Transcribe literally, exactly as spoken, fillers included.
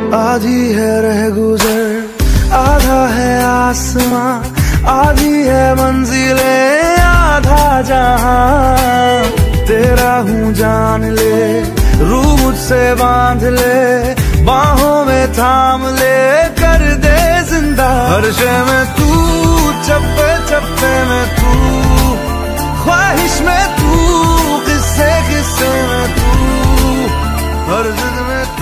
आधी है रह गुजर, आधा है आसमां, आधी है मंजिलें, आधा जहां। तेरा हूँ जान ले, रूह मुझसे बांध ले, बाहों में थाम ले, कर दे जिंदा। हर शे में तू, चप्पे चप्पे में तू, ख्वाहिश में तू, किस्से किस्से में तू, हर जिद में तू।